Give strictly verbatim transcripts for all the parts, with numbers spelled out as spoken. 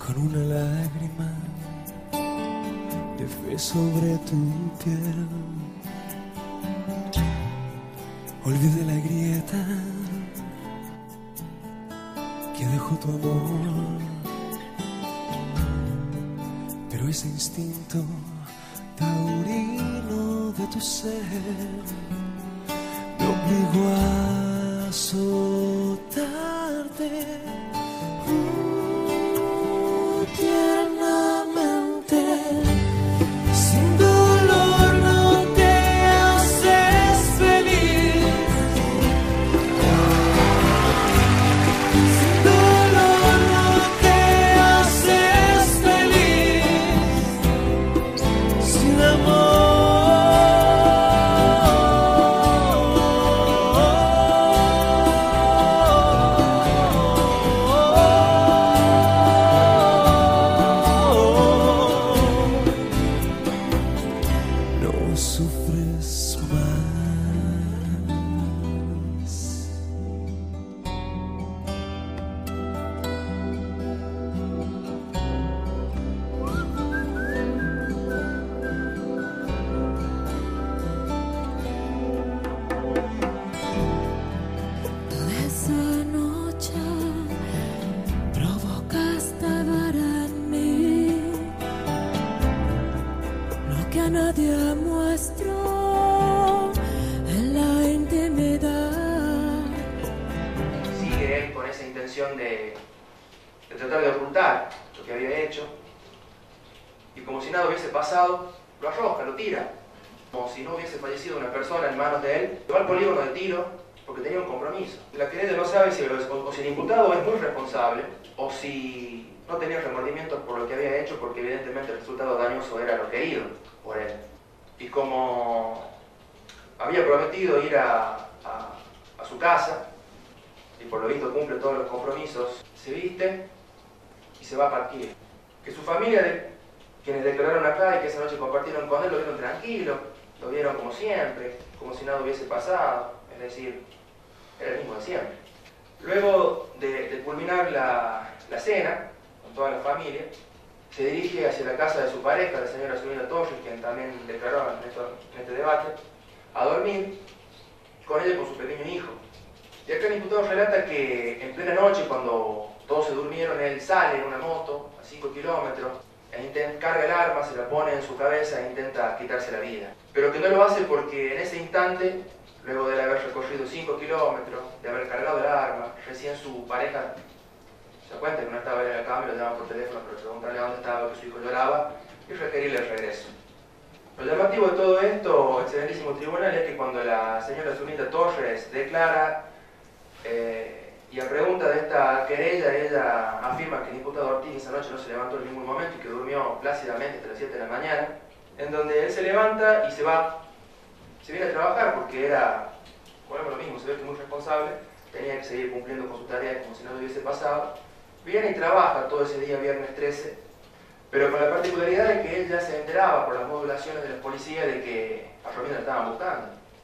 con una lágrima de fe sobre tu piel. Olvidé la grieta que dejó tu amor, pero ese instinto taurino de tu ser me obligó a azotarte uh, tiernamente. Sin dolor no te haces feliz, sin dolor no te haces feliz, sin amor. Sufres más. Esa noche provocaste ver en mí lo que a nadie muestro en la intimidad. Sigue él con esa intención de, de tratar de ocultar lo que había hecho, y como si nada hubiese pasado, lo arroja, lo tira, como si no hubiese fallecido una persona en manos de él. Va al polígono de tiro porque tenía un compromiso. La querella no sabe si, o, o si el imputado es muy responsable o si no tenía remordimientos por lo que había hecho, porque evidentemente el resultado dañoso era lo querido por él. Y como había prometido ir a, a, a su casa, y por lo visto cumple todos los compromisos, se viste y se va a partir. Que su familia, de, quienes declararon acá y que esa noche compartieron con él, lo vieron tranquilo, lo vieron como siempre, como si nada hubiese pasado, es decir, era el mismo de siempre. Luego de, de culminar la, la cena, con toda la familia, se dirige hacia la casa de su pareja, la señora Zulina Torres, quien también declaró en, esto, en este debate, a dormir con ella y con su pequeño hijo. Y acá el imputado relata que en plena noche, cuando todos se durmieron, él sale en una moto a cinco kilómetros, e intenta, carga el arma, se la pone en su cabeza e intenta quitarse la vida. Pero que no lo hace porque en ese instante, luego de haber recorrido cinco kilómetros, de haber cargado el arma, recién su pareja se da cuenta que no estaba en la cama, lo llama por teléfono para preguntarle dónde estaba, que su hijo lloraba, y requerirle el regreso. Lo llamativo de todo esto, excelentísimo tribunal, es que cuando la señora Zulina Torres declara eh, y a pregunta de esta querella, ella afirma que el imputado Ortiz esa noche no se levantó en ningún momento y que durmió plácidamente hasta las siete de la mañana, en donde él se levanta y se va, se viene a trabajar porque era, volvemos lo mismo, se ve que muy responsable, tenía que seguir cumpliendo con su tarea como si no le hubiese pasado. Viene y trabaja todo ese día, viernes trece, pero con la particularidad de que él ya se enteraba por las modulaciones de la policía de que a Romina la estaban buscando.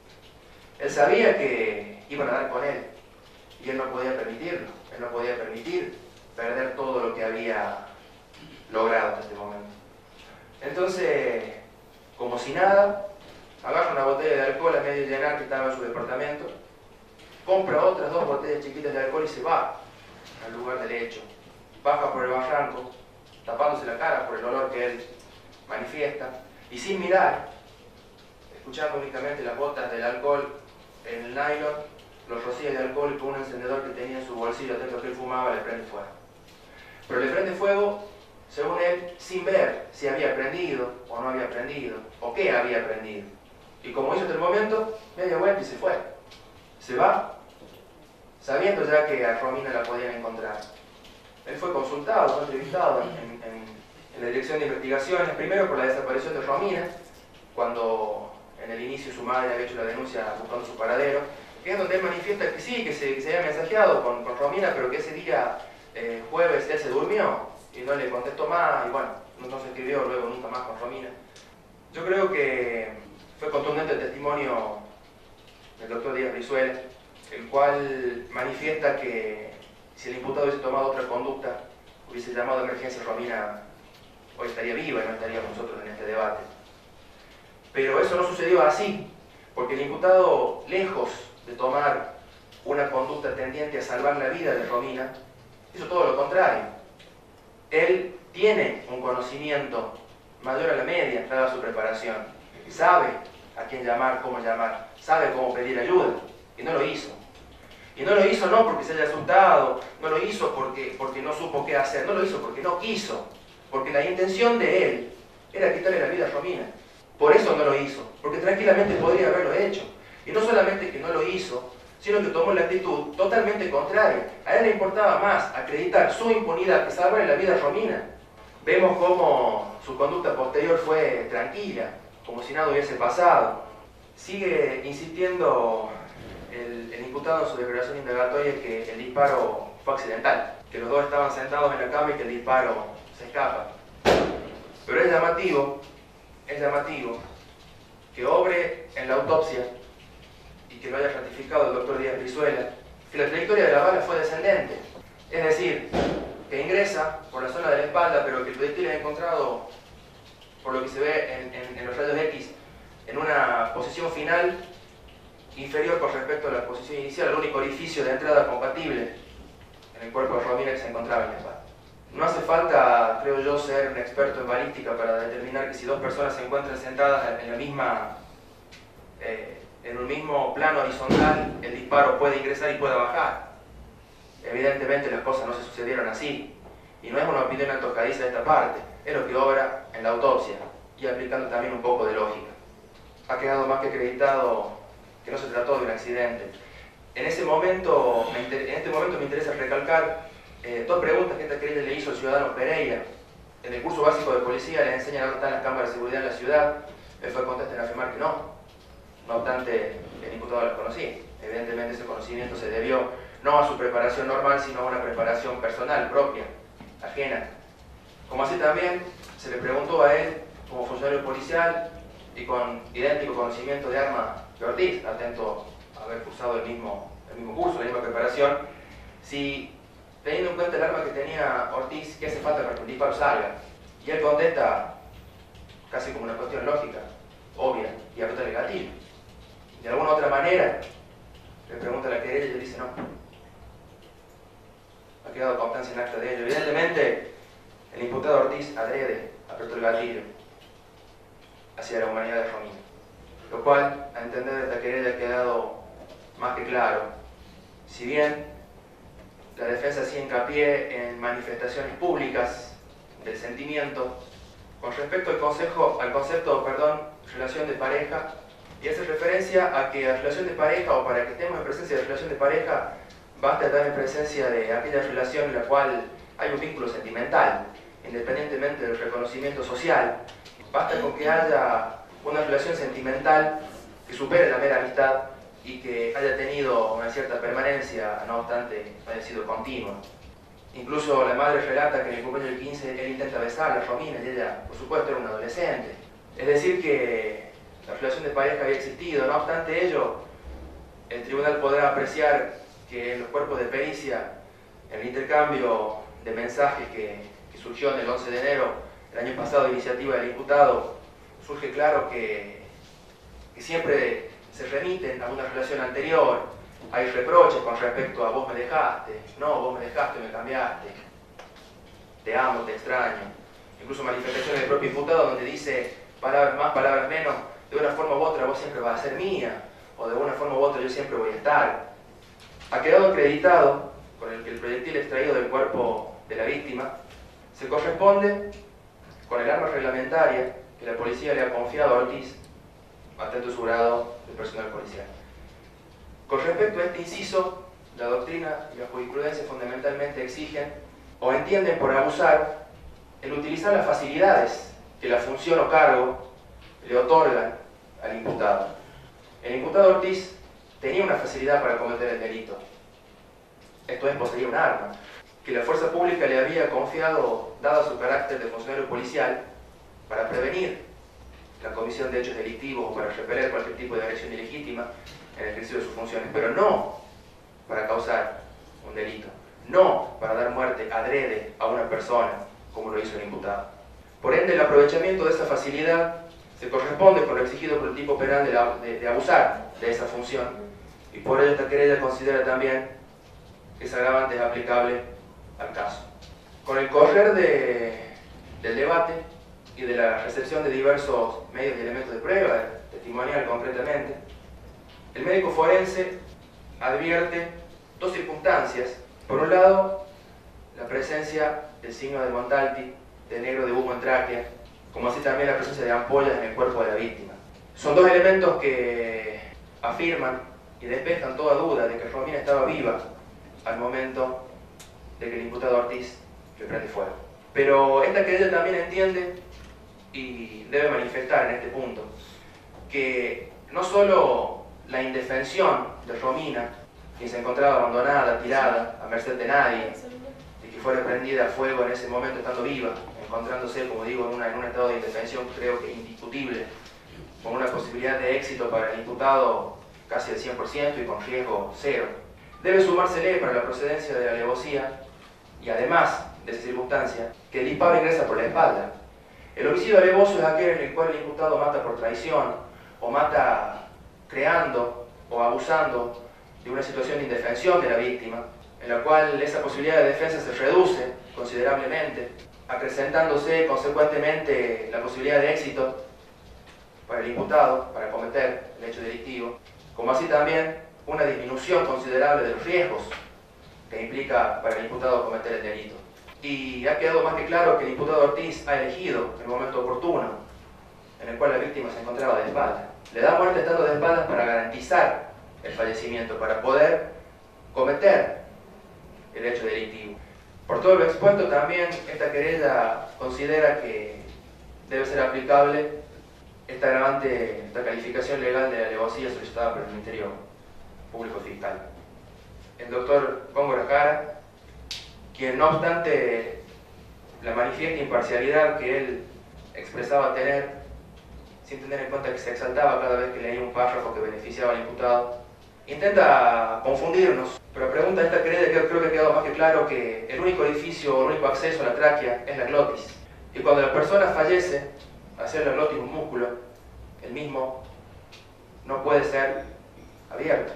Él sabía que iban a dar con él y él no podía permitirlo, él no podía permitir perder todo lo que había logrado hasta este momento. Entonces, como si nada, agarra una botella de alcohol a medio llenar que estaba en su departamento, compra otras dos botellas chiquitas de alcohol y se va al lugar del hecho. Baja por el barranco, tapándose la cara por el olor que él manifiesta, y sin mirar, escuchando únicamente las gotas del alcohol en el nylon, los rocía de alcohol y con un encendedor que tenía en su bolsillo, atento que él fumaba, le prende fuego. Pero le prende fuego, según él, sin ver si había prendido o no había prendido, o qué había prendido. Y como hizo hasta el momento, media vuelta y se fue. Se va, sabiendo ya que a Romina la podían encontrar. Él fue consultado, fue entrevistado en, en, en la Dirección de Investigaciones, primero por la desaparición de Romina, cuando en el inicio su madre había hecho la denuncia buscando su paradero, que es donde él manifiesta que sí, que se, que se había mensajeado con, con Romina, pero que ese día, eh, jueves, él se durmió y no le contestó más, y bueno, no se escribió luego nunca más con Romina. Yo creo que fue contundente el testimonio del doctor Díaz Brizuela, el cual manifiesta que si el imputado hubiese tomado otra conducta, hubiese llamado emergencia, Romina hoy estaría viva y no estaríamos nosotros en este debate. Pero eso no sucedió así, porque el imputado, lejos de tomar una conducta tendiente a salvar la vida de Romina, hizo todo lo contrario. Él tiene un conocimiento mayor a la media, dada su preparación. Sabe a quién llamar, cómo llamar, sabe cómo pedir ayuda, y no lo hizo. Y no lo hizo no porque se haya asustado, no lo hizo porque, porque no supo qué hacer, no lo hizo porque no quiso, porque la intención de él era quitarle la vida a Romina. Por eso no lo hizo, porque tranquilamente podría haberlo hecho. Y no solamente que no lo hizo, sino que tomó la actitud totalmente contraria. A él le importaba más acreditar su impunidad que salvarle la vida a Romina. Vemos cómo su conducta posterior fue tranquila, como si nada hubiese pasado. Sigue insistiendo el, el imputado en su declaración indagatoria que el disparo fue accidental, que los dos estaban sentados en la cama y que el disparo se escapa. Pero es llamativo, es llamativo que obre en la autopsia y que lo haya ratificado el doctor Díaz Brizuela, que la trayectoria de la bala fue descendente. Es decir, que ingresa por la zona de la espalda, pero que el proyectil es encontrado, por lo que se ve en, en, en los rayos X, en una posición final inferior con respecto a la posición inicial, el único orificio de entrada compatible en el cuerpo de Romina que se encontraba en la espalda. No hace falta, creo yo, ser un experto en balística para determinar que si dos personas se encuentran sentadas en la misma, eh, en un mismo plano horizontal, el disparo puede ingresar y puede bajar. Evidentemente las cosas no se sucedieron así, y no es una opinión antojadiza de esta parte, es lo que obra en la autopsia, y aplicando también un poco de lógica. Ha quedado más que acreditado que no se trató de un accidente. En, ese momento, en este momento me interesa recalcar eh, dos preguntas que esta querella le hizo al ciudadano Pereira. En el curso básico de policía les enseñan dónde están las cámaras de seguridad en la ciudad. Él fue contesta en afirmar que no. No obstante, el imputado las conocía. Evidentemente ese conocimiento se debió no a su preparación normal, sino a una preparación personal, propia, ajena. Como así también se le preguntó a él, como funcionario policial y con idéntico conocimiento de arma que Ortiz, atento a haber cursado el mismo, el mismo curso, la misma preparación, si teniendo en cuenta el arma que tenía Ortiz, ¿qué hace falta para que el disparo salga? Y él contesta casi como una cuestión lógica, obvia, y aprieta el gatillo. De alguna otra manera, le pregunta a la querella y le dice no. Ha quedado constancia en acta de ello. Evidentemente, el imputado Ortiz adrede, apretó el gatillo hacia la humanidad de Romina. Lo cual, a entender de esta querella, ha quedado más que claro. Si bien la defensa hacía hincapié en manifestaciones públicas del sentimiento, con respecto al, consejo, al concepto, perdón, relación de pareja, y hace referencia a que la relación de pareja, o para que estemos en presencia de relación de pareja, basta estar en presencia de aquella relación en la cual hay un vínculo sentimental, independientemente del reconocimiento social. Basta con que haya una relación sentimental que supere la mera amistad y que haya tenido una cierta permanencia, no obstante no haya sido continua. Incluso la madre relata que en el cumpleaños del quince él intenta besarla a Romina y ella, por supuesto, era una adolescente. Es decir que la relación de pareja había existido. No obstante ello, el tribunal podrá apreciar que en los cuerpos de pericia, en el intercambio de mensajes que, que surgió en el once de enero del año pasado, de iniciativa del imputado, surge claro que, que siempre se remiten a una relación anterior. Hay reproches con respecto a vos me dejaste, no, vos me dejaste, me cambiaste, te amo, te extraño. Incluso manifestaciones del propio imputado donde dice palabras más, palabras menos, de una forma u otra vos siempre vas a ser mía, o de una forma u otra yo siempre voy a estar. Ha quedado acreditado con el que el proyectil extraído del cuerpo de la víctima se corresponde con el arma reglamentaria que la policía le ha confiado a Ortiz, atento a su grado de personal policial. Con respecto a este inciso, la doctrina y la jurisprudencia fundamentalmente exigen o entienden por abusar el utilizar las facilidades que la función o cargo le otorgan al imputado. El imputado Ortiz tenía una facilidad para cometer el delito. Esto es poseer un arma, que la fuerza pública le había confiado, dado su carácter de funcionario policial, para prevenir la comisión de hechos delictivos o para repeler cualquier tipo de agresión ilegítima en el ejercicio de sus funciones, pero no para causar un delito. no para dar muerte adrede a una persona, como lo hizo el imputado. Por ende, el aprovechamiento de esa facilidad se corresponde con lo exigido por el tipo penal de, la, de, de abusar de esa función, y por ello esta querella considera también que ese agravante es aplicable al caso. Con el correr de, del debate y de la recepción de diversos medios y elementos de prueba, testimonial concretamente, el médico forense advierte dos circunstancias. Por un lado, la presencia del signo de Montalti, de negro de humo en tráquea, como así también la presencia de ampollas en el cuerpo de la víctima. Son dos elementos que afirman y despejan toda duda de que Romina estaba viva al momento de que el imputado Ortiz le prende fuego. Pero esta querella también entiende y debe manifestar en este punto que no solo la indefensión de Romina, quien se encontraba abandonada, tirada, a merced de nadie, y que fuera prendida a fuego en ese momento estando viva, encontrándose, como digo, en, una, en un estado de indefensión creo que indiscutible, con una posibilidad de éxito para el imputado casi del cien por ciento y con riesgo cero. Debe sumársele para la procedencia de la alevosía y además de esa circunstancia que el disparo ingresa por la espalda. El homicidio alevoso es aquel en el cual el imputado mata por traición o mata creando o abusando de una situación de indefensión de la víctima, en la cual esa posibilidad de defensa se reduce considerablemente, acrecentándose consecuentemente la posibilidad de éxito para el imputado para cometer el hecho delictivo, como así también una disminución considerable de los riesgos que implica para el imputado cometer el delito. Y ha quedado más que claro que el imputado Ortiz ha elegido el momento oportuno en el cual la víctima se encontraba de espaldas. Le da muerte estando de espaldas para garantizar el fallecimiento, para poder cometer el hecho delictivo. Por todo lo expuesto, también esta querella considera que debe ser aplicable esta agravante, esta calificación legal de la alevosía solicitada por el Ministerio Público Fiscal. El doctor Góngora Jara, quien no obstante la manifiesta imparcialidad que él expresaba tener, sin tener en cuenta que se exaltaba cada vez que leía un párrafo que beneficiaba al imputado, intenta confundirnos, pero pregunta esta querella que creo que ha quedado más que claro que el único orificio, el único acceso a la tráquea es la glotis. Y cuando la persona fallece, hacer la glotis un músculo, el mismo no puede ser abierto.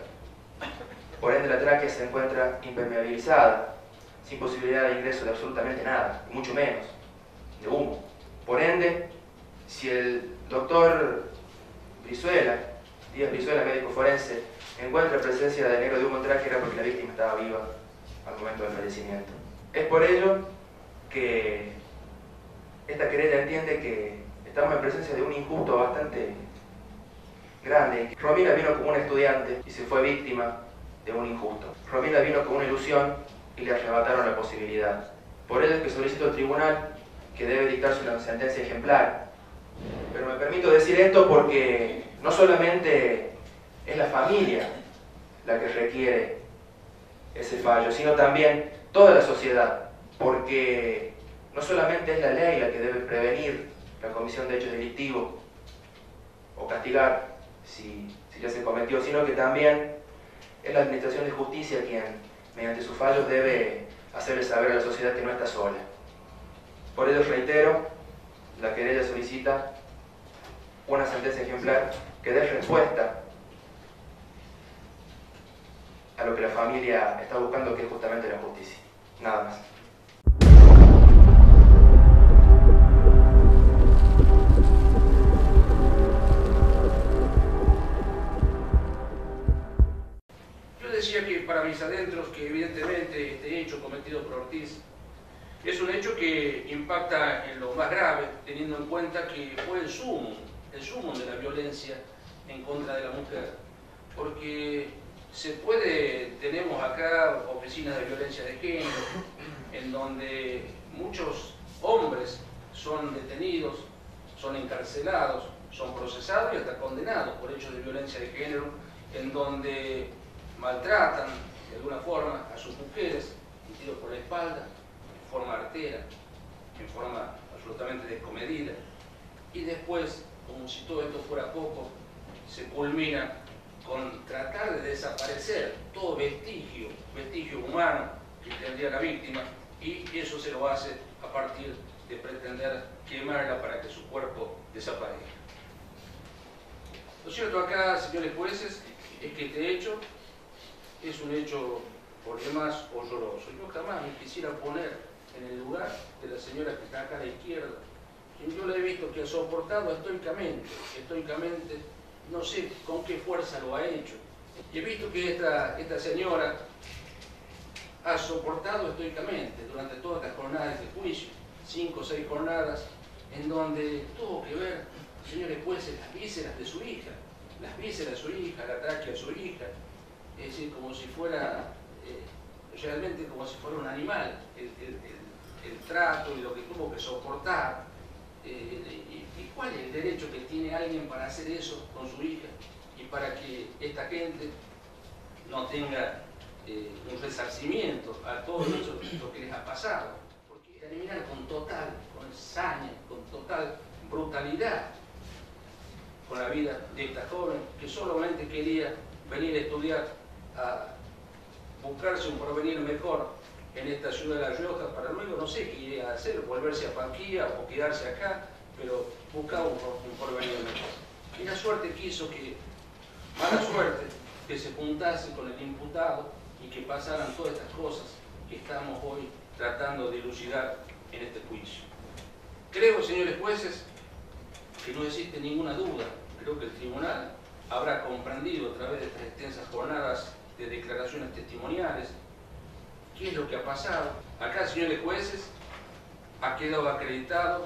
Por ende, la tráquea se encuentra impermeabilizada, sin posibilidad de ingreso de absolutamente nada, y mucho menos de humo. Por ende, si el doctor Brizuela, Díaz Brizuela, médico forense, encuentra presencia de negro de humo en tráquea, era porque la víctima estaba viva al momento del fallecimiento. Es por ello que esta querella entiende que estamos en presencia de un injusto bastante grande. Romina vino como un estudiante y se fue víctima de un injusto. Romina vino con una ilusión y le arrebataron la posibilidad. Por ello es que solicito al tribunal que debe dictarse una sentencia ejemplar. Pero me permito decir esto porque no solamente es la familia la que requiere ese fallo, sino también toda la sociedad, porque no solamente es la ley la que debe prevenir la comisión de hechos delictivos o castigar si, si ya se cometió, sino que también es la Administración de Justicia quien, mediante sus fallos, debe hacerle saber a la sociedad que no está sola. Por ello reitero, la querella solicita una sentencia ejemplar que dé respuesta a lo que la familia está buscando, que es justamente la justicia. Nada más. Yo decía que para mis adentros que evidentemente este hecho cometido por Ortiz es un hecho que impacta en lo más grave, teniendo en cuenta que fue el sumo, el sumo de la violencia en contra de la mujer, porque se puede, tenemos acá oficinas de violencia de género, en donde muchos hombres son detenidos, son encarcelados, son procesados y hasta condenados por hechos de violencia de género, en donde maltratan de alguna forma a sus mujeres, metidos por la espalda, en forma artera, en forma absolutamente descomedida, y después, como si todo esto fuera poco, se culmina con tratar de desaparecer todo vestigio, vestigio humano que que tendría la víctima, y eso se lo hace a partir de pretender quemarla para que su cuerpo desaparezca. Lo cierto acá, señores jueces, es que este hecho es un hecho por demás horroroso. Yo jamás me quisiera poner en el lugar de la señora que está acá a la izquierda. Yo la he visto que ha soportado estoicamente, estoicamente, no sé con qué fuerza lo ha hecho. Y he visto que esta, esta señora ha soportado estoicamente durante todas las jornadas de juicio, cinco o seis jornadas, en donde tuvo que ver, señores jueces, las vísceras de su hija, las vísceras de su hija, la tráquea de su hija, es decir, como si fuera, eh, realmente como si fuera un animal, el, el, el, el trato y lo que tuvo que soportar. Eh, y, y cuál es el derecho que tiene alguien para hacer eso con su hija y para que esta gente no tenga eh, un resarcimiento a todo eso lo que les ha pasado, porque terminar con total, con saña, con total brutalidad con la vida de esta joven que solamente quería venir a estudiar, a buscarse un porvenir mejor en esta ciudad de La Rioja, para luego no sé qué iría a hacer, volverse a Panquilla o quedarse acá, pero buscaba un, un porvenir mejor. Y la suerte quiso que, mala suerte, que se juntase con el imputado y que pasaran todas estas cosas que estamos hoy tratando de elucidar en este juicio. Creo, señores jueces, que no existe ninguna duda. Creo que el tribunal habrá comprendido a través de estas extensas jornadas de declaraciones testimoniales qué es lo que ha pasado. Acá, señores jueces, ha quedado acreditado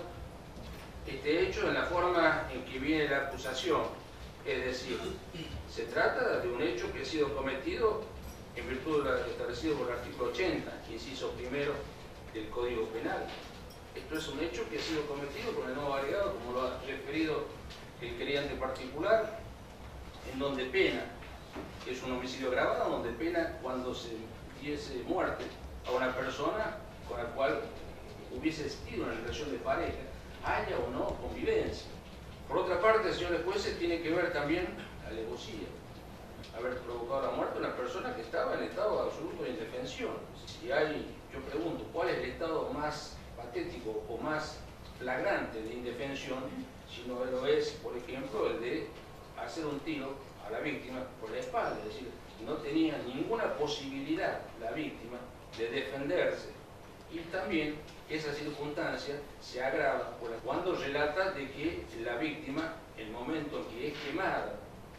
este hecho en la forma en que viene la acusación. Es decir, se trata de un hecho que ha sido cometido en virtud de lo establecido por el artículo ochenta, inciso primero del Código Penal. Esto es un hecho que ha sido cometido con el nuevo agregado, como lo ha referido el querellante particular, en donde pena, que es un homicidio agravado, donde pena cuando se diese muerte a una persona con la cual hubiese existido una relación de pareja, haya o no convivencia. Por otra parte, señores jueces, tiene que ver también la alevosía, haber provocado la muerte de una persona que estaba en estado absoluto de indefensión. Si hay, yo pregunto, ¿cuál es el estado más patético o más flagrante de indefensión? Si no lo es, por ejemplo, el de hacer un tiro a la víctima por la espalda, es decir, no tenía ninguna posibilidad la víctima de defenderse. Y también esa circunstancia se agrava cuando relata de que la víctima, el momento en que es quemada,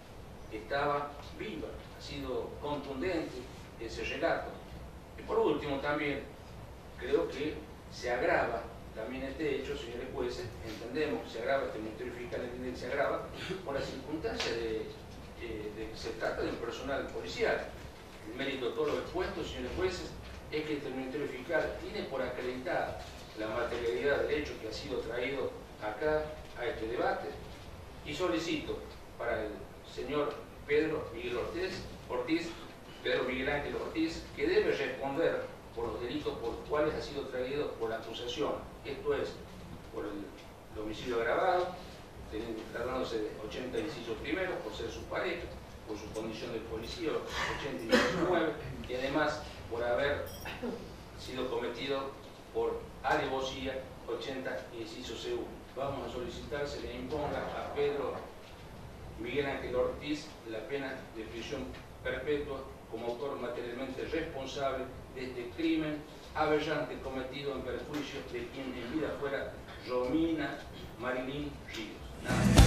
estaba viva. Ha sido contundente ese relato. Y por último también creo que se agrava también este hecho, señores jueces, entendemos que se agrava, este Ministerio Fiscal entiende que se agrava por la circunstancia de, eh, de que se trata de un personal policial. El mérito de todo lo expuesto, señores jueces, es que el Ministerio Fiscal tiene por acreditada la materialidad del hecho que ha sido traído acá a este debate, y solicito para el señor Pedro Miguel Ortiz, Ortiz Pedro Miguel Ángel Ortiz, que debe responder por los delitos por los cuales ha sido traído por la acusación. Esto es, por el, el homicidio agravado, tratándose de ochenta inciso primero, por ser su pareja, por su condición de policía, ochenta inciso nueve, y además por haber sido cometido por alevosía, ochenta inciso segundo. Vamos a solicitar se le imponga a Pedro Miguel Ángel Ortiz la pena de prisión perpetua como autor materialmente responsable de este crimen aberrante cometido en perjuicio de quien en vida fuera Romina Marilyn Ríos. Nada.